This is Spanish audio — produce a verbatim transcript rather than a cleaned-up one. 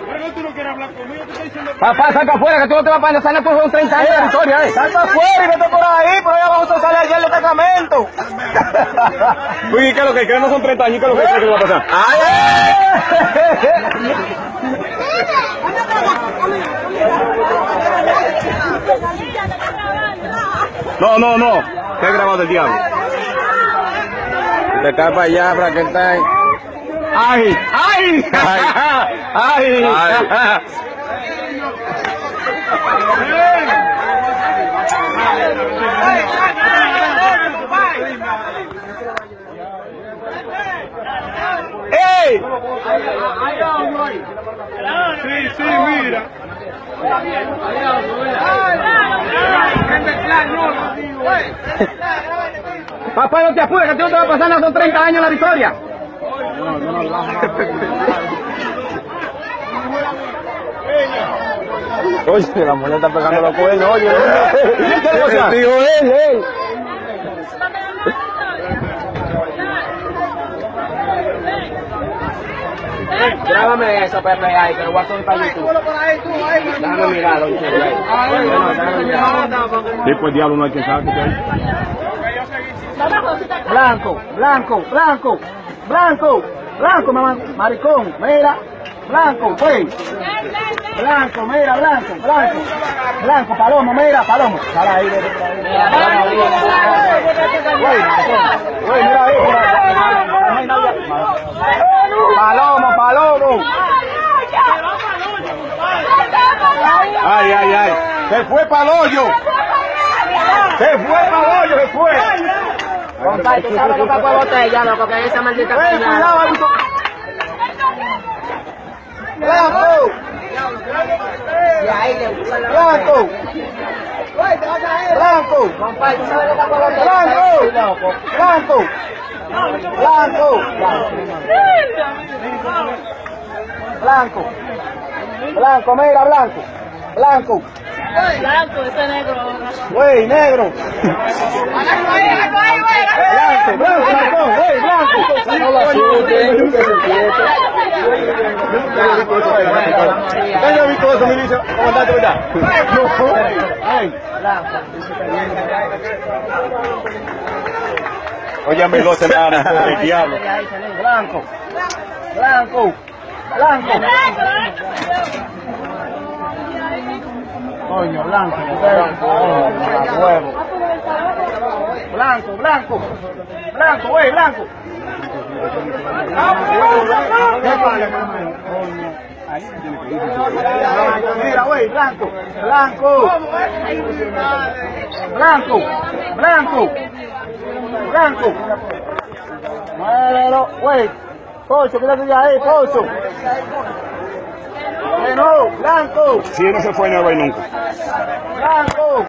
Papá, saca afuera, que tú no te vas para pasar por un treinta años de victoria, eh. Salta afuera y vete por ahí, pero ya vamos a salir allá en el destacamento. Uy, ¿qué es lo que crees? No son treinta años, ¿qué es lo que crees que va a pasar? ¡Ay, No, no, no. ¿Qué has grabado el diablo? te cae para allá, para que está ahí. ¡Ay! ¡Ay! ¡Ay! ¡Ay! ¡Ey! Sí, sí, mira. Papá, no te apures, que tú no te vas a pasar, no son treinta años la victoria. Oye, la mujer está pegando los cuernos, oye. ¿Qué cosa? Digo él, él. Grábame eso, Pepe, ahí, que lo voy a subir para YouTube. Déjame mirarlo, Sí, pues diablo, no hay que saber. Blanco, blanco, blanco, blanco, blanco, mamá, maricón, mira, blanco, güey. Blanco, mira, blanco, blanco, blanco, palomo, mira, palomo. Sala ahí, vete por ahí. Güey, güey, mira ahí. Palomo, palomo. Ay, ay, ay. Se fue para el hoyo. Se fue para el hoyo, se fue. Compadre, tú sabes lo que fue botella, loco, que esa maldita peña. Blanco. Blanco. Blanco. Compadre, tú sabes lo que fue botella. Blanco. Blanco. Blanco. Blanco. Blanco, mira, blanco. Blanco. Blanco, ese negro. Güey, negro. Blanco, blanco, maricón, güey, blanco. No lo asusten. ¿Qué has visto eso, milicia? Comandante, ¿verdad? Blanco. Oye, amigo, se me van el diablo. Blanco. Blanco. Blanco. Coño, blanco. Huevo. Blanco, blanco. Blanco, güey, blanco. Mira, güey, blanco. Blanco. Blanco. Blanco. Blanco. Muévelo, güey. Pocho, quédate de ahí, Pocho. Que no, blanco. Si no se fue, no va nunca. Blanco.